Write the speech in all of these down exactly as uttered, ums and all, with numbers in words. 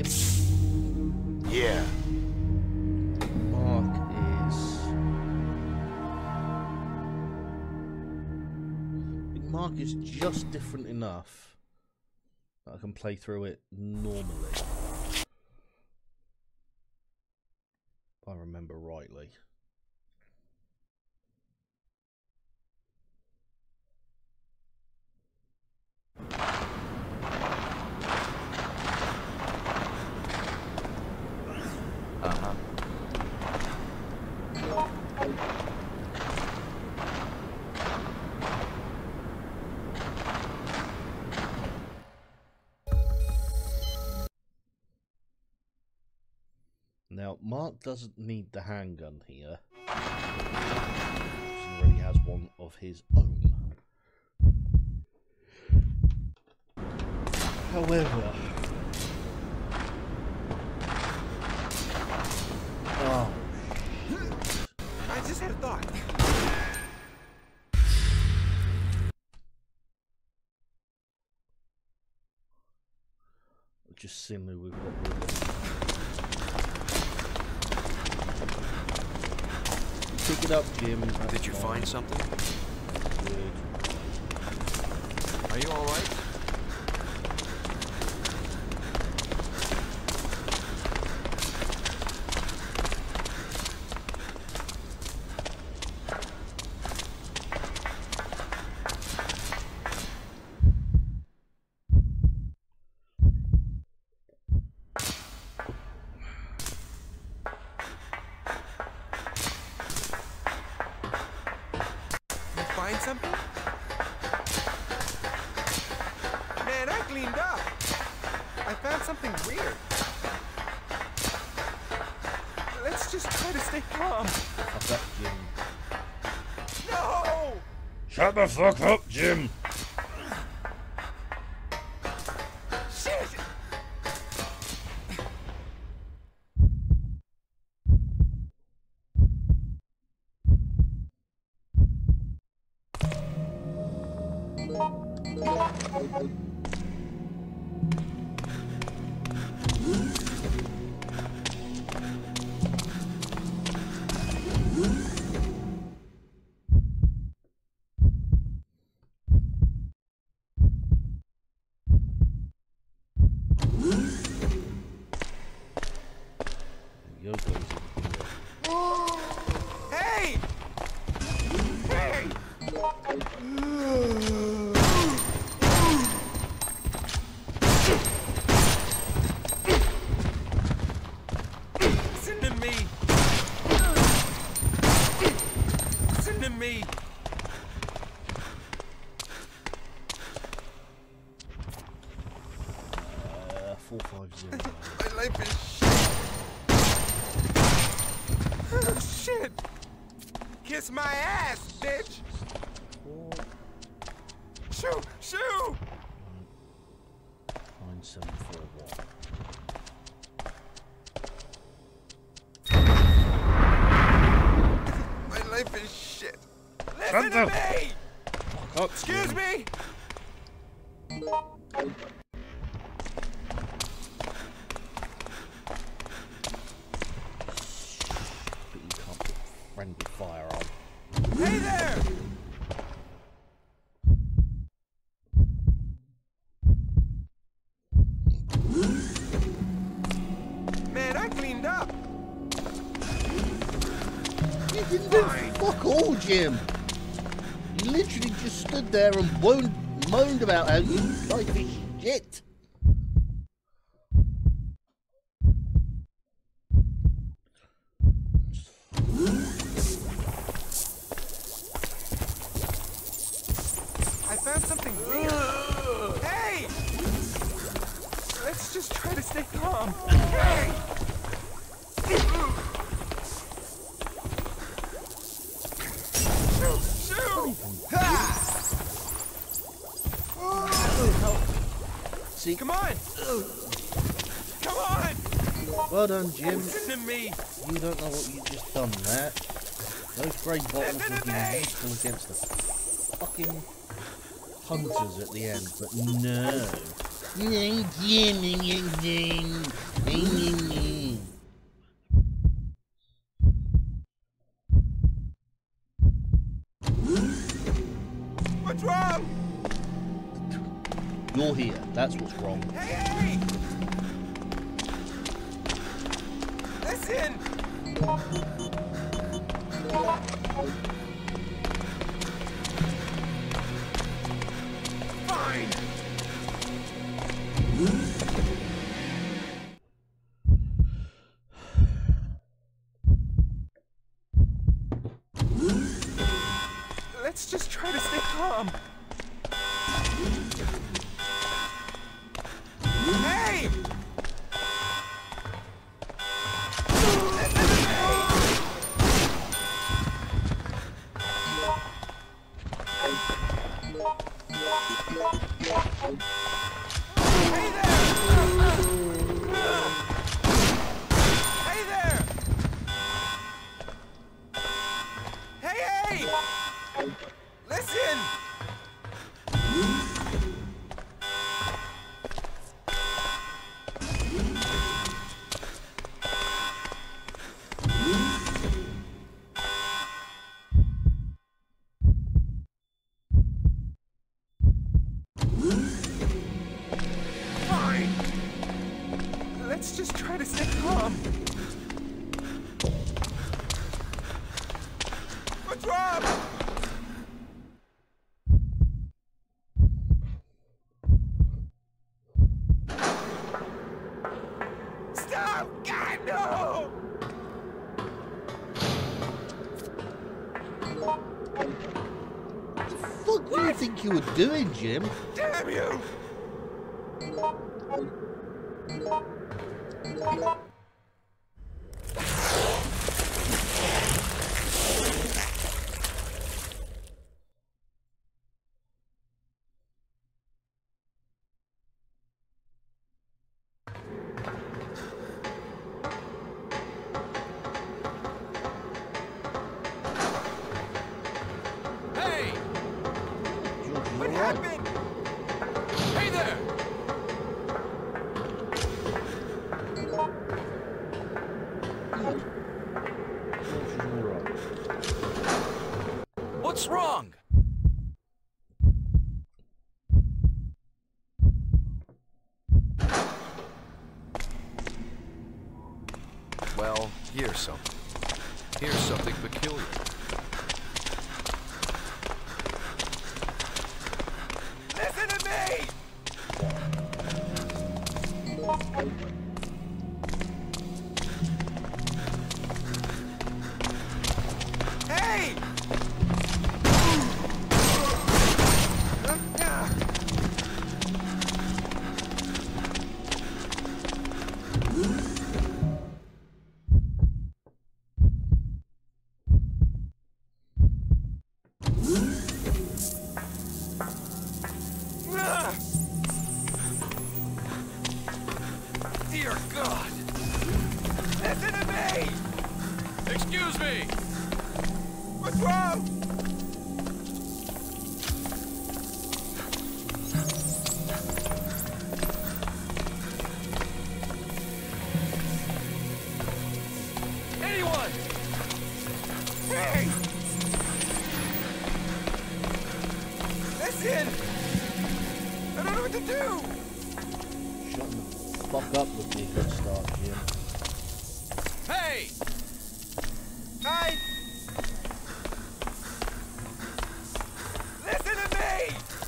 Yeah. Mark is... I think Mark is just different enough that I can play through it normally. If I remember rightly. Uh-huh. Now, Mark doesn't need the handgun here. He already has one of his own. However... Oh, I just had a thought. just similar with what we're doing. Pick it up, Jim. Did you find something? Good. Are you all right? Find something? Man, I cleaned up. I found something weird. Let's just try to stay calm. Fuck up, Jim. No! Shut the fuck up, Jim! Shit! Hey! Hey! Listen to me. Listen to me. Uh, four five zero. My life is shit. Oh, shit. Kiss my ass, bitch. Four, Shoo, shoo. nine, seven, four, one. My life is shit. Listen to me. Fuck up, Excuse Jim. me. But you can't put friendly fire on. Hey there. Man, I cleaned up. You didn't do fuck all, Jim. You literally just stood there and moaned, moaned about how you life is shit. I found something weird. Hey! Let's just try to stay calm. Hey! Shoot! Shoot! Ha! See, Come on! Come on! well done, Jim. Listen to me! You don't know what you just done there. Those grey bottles Listen would to be me! useful against the fucking hunters at the end, but no. No, Jim, What's wrong? You're here. That's what's wrong. Hey, hey! Listen! Fine! Let's just try to stay calm. Hey! Hey there! Hey there! Hey, hey! Listen! Fine! Let's just try to stay calm. What's wrong? Stop! God, no! What the fuck do you think you were doing, Jim? Damn you! Hey! George, What you're right. happened? Hey there! Good. George, you're right. What's wrong? Well, here's something. Here's something peculiar. Listen to me! Hey! Dear God! Listen to me! Excuse me! What's wrong? Anyone! Hey! Listen! I don't know what to do! Shut the fuck up with me, good start, Jim. Hey! Hi! Listen to me!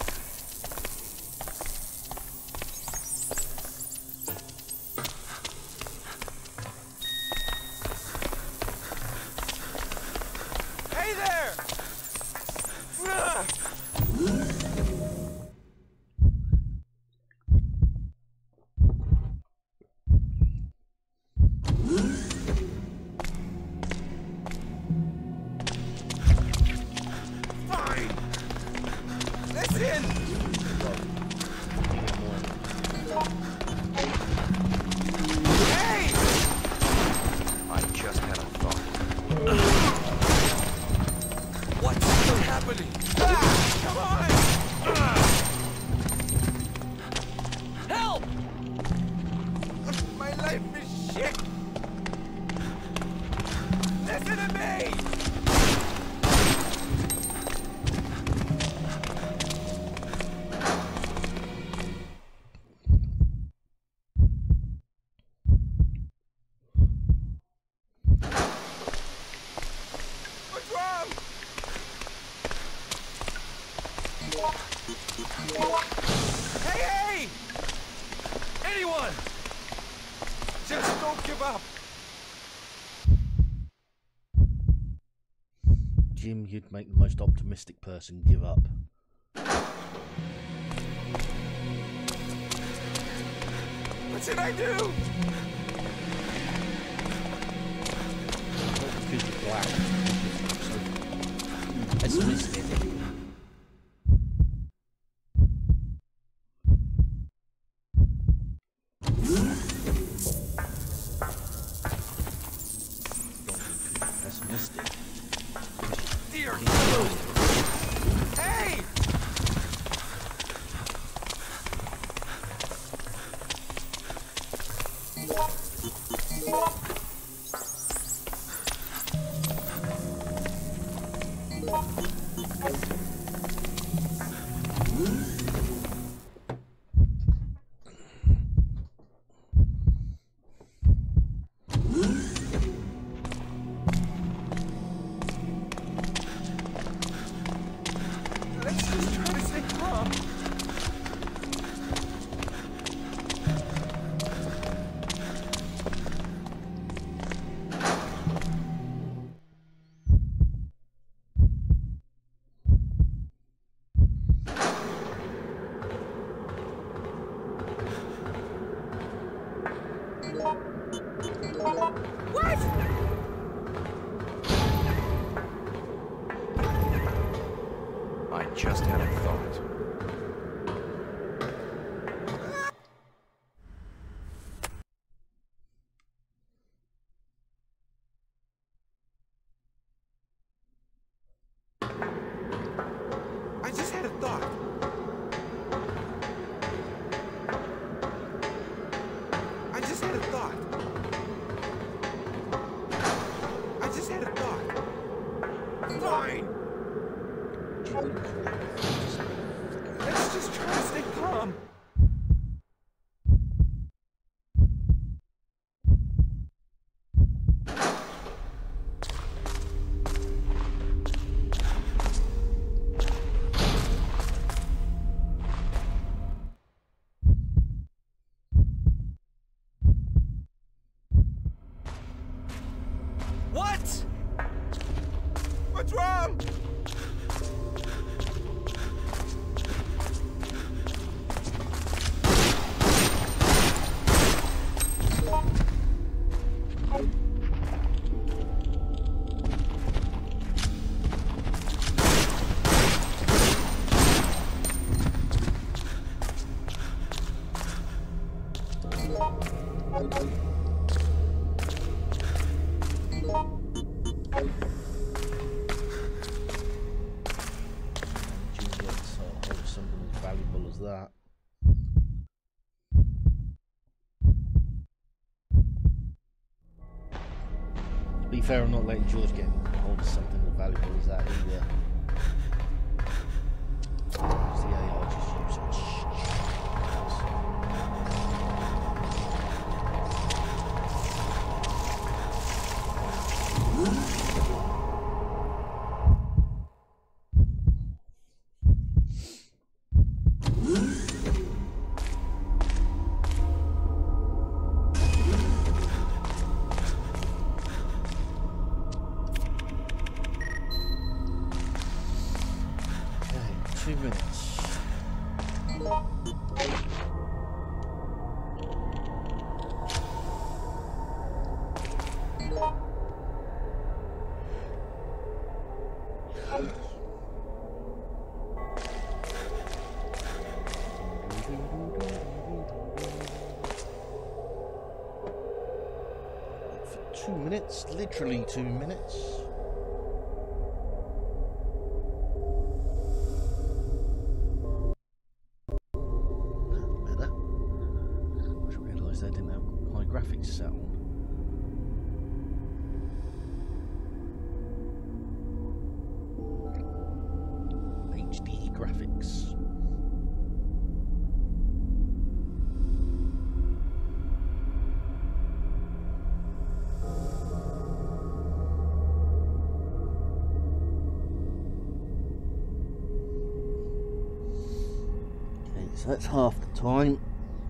Hey there! Ugh. shit! Listen to me! What's wrong? Hey, hey! Anyone! Just don't give up. Jim, you'd make the most optimistic person give up. What should I do? Not because you're black, because you're so pessimistic. Pessimistic. Dear God. Hey! Let's just try to stay calm. What? I just had a thought. I just had a thought. I just had a thought. I just had a thought. Fine. Let's just try to stay calm. What? What's wrong? Jim gets uh, hold of something as valuable as that. To be fair, I'm not letting George get hold of something as valuable as that either. It's the A I just use it. Two minutes. For two minutes, literally two minutes. Better. I just realised I didn't have high graphics set on. so that's half the time.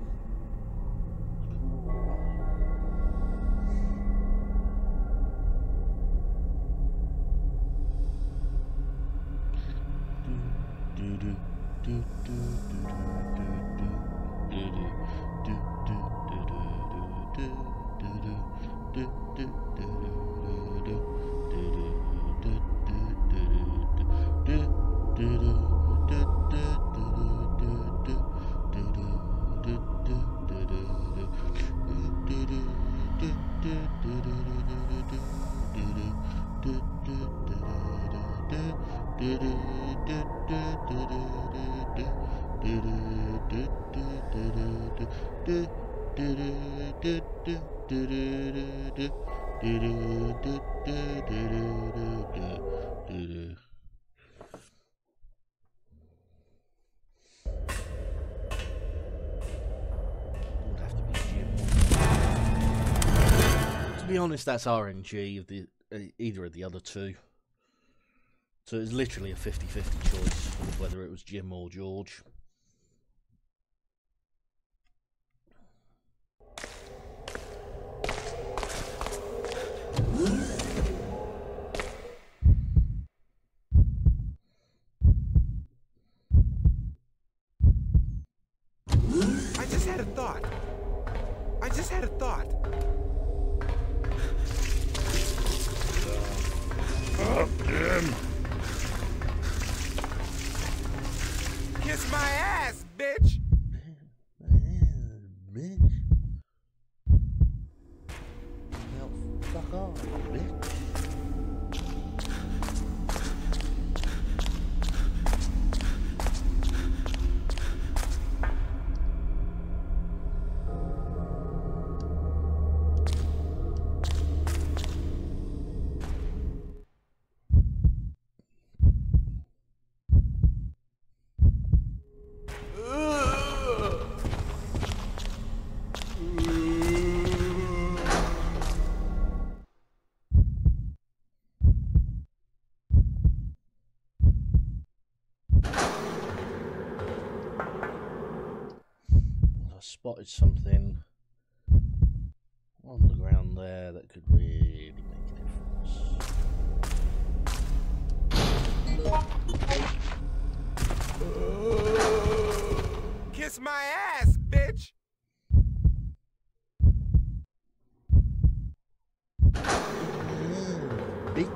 To be honest, that's R N G of the uh, either of the other two. So it was literally a fifty fifty choice whether it was Jim or George. I just had a thought. I just had a thought. Oh, Jim! Kiss my ass, bitch! Bitch. Now, fuck off, bitch. I spotted something on the ground there that could really make a difference. Kiss my ass, bitch! Bitch.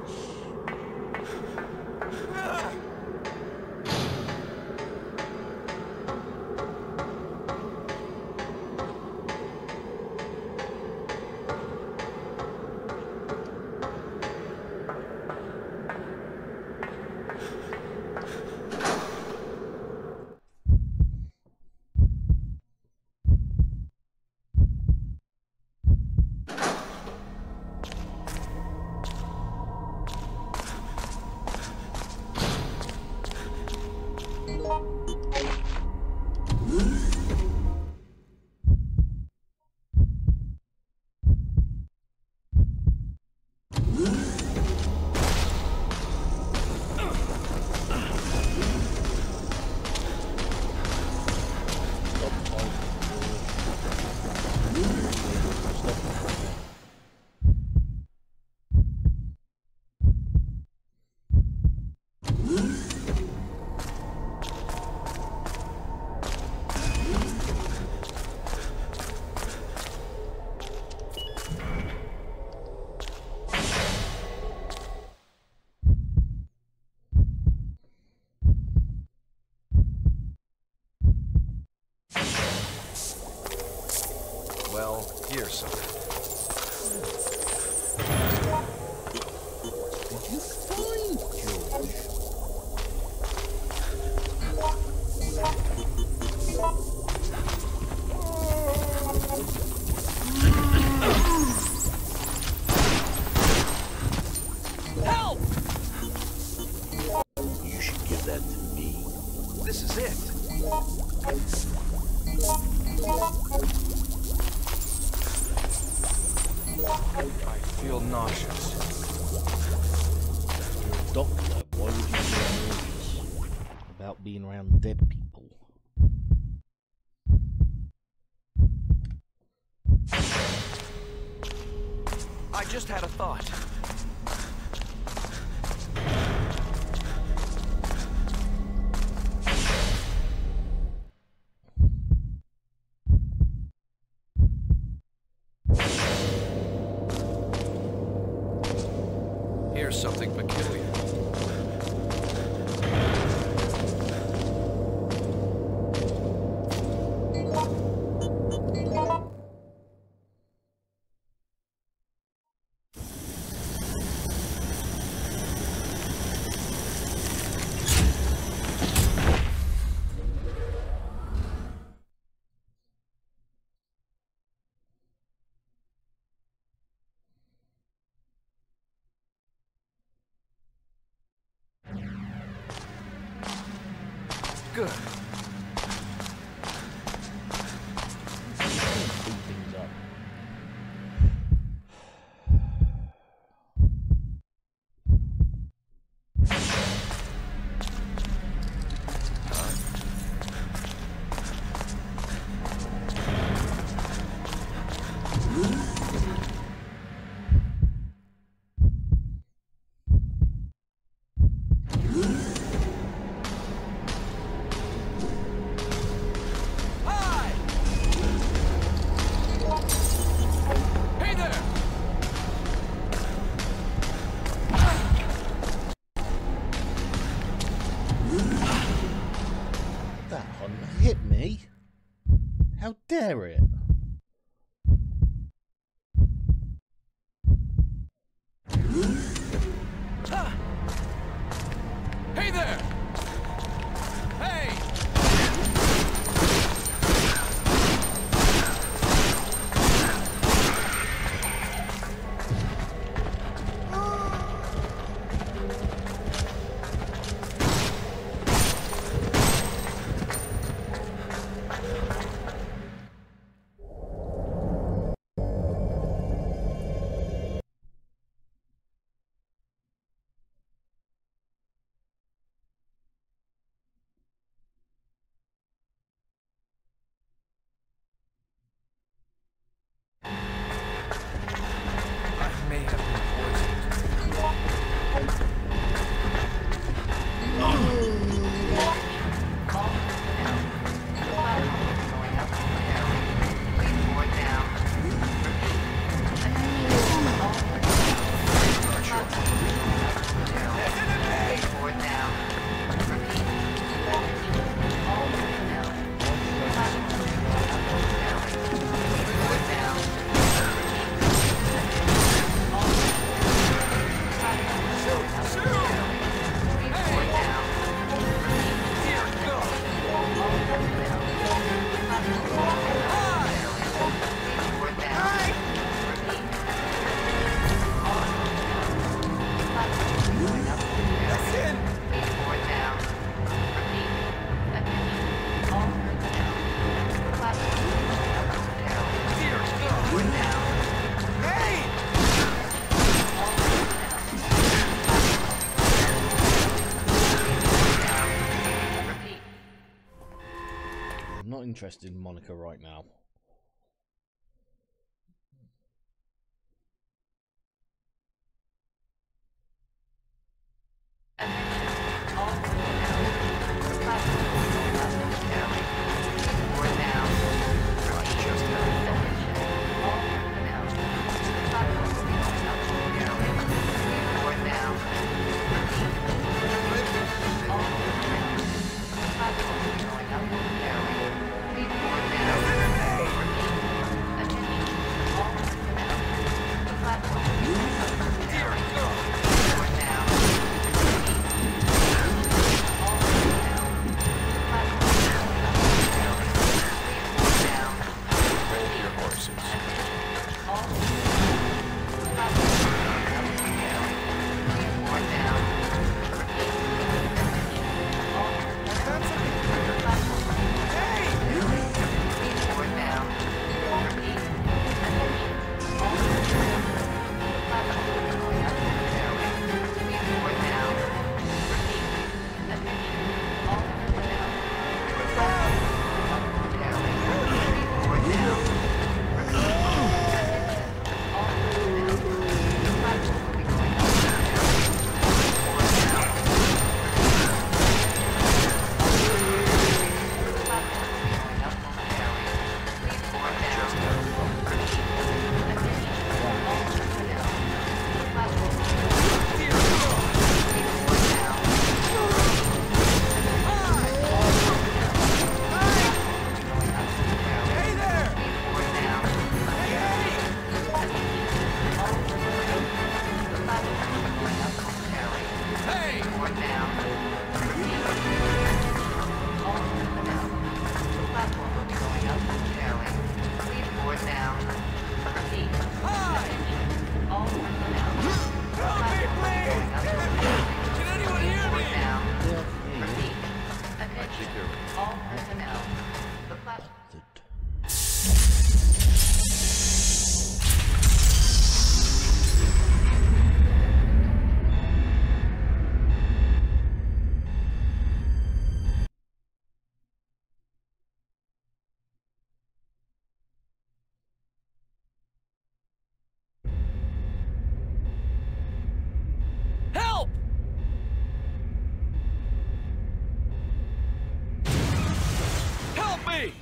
Well, here's something. Did you find George? Help! You should give that to me. This is it. I feel nauseous. You're a doctor. Why would you feel nervous about being around dead people? I just had a thought. Here's something peculiar. Good. Speed things up. That hunter hit me. How dare it? Hey there! Hey! I'm not interested in Monica right now. Enemy! Hi! Help me, please! Can anyone hear me? All personnel. The platform. Help! Help me!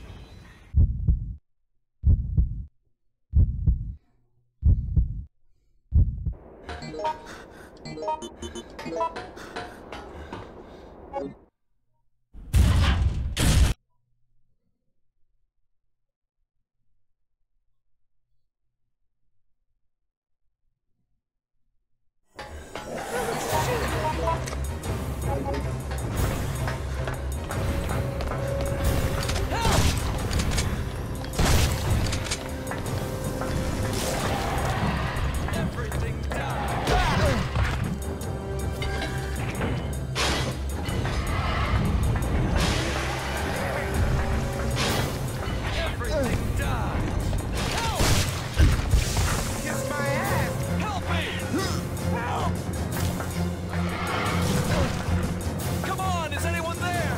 Everything died. Everything died. Help! Kiss my ass! Help me! Help! Come on, is anyone there?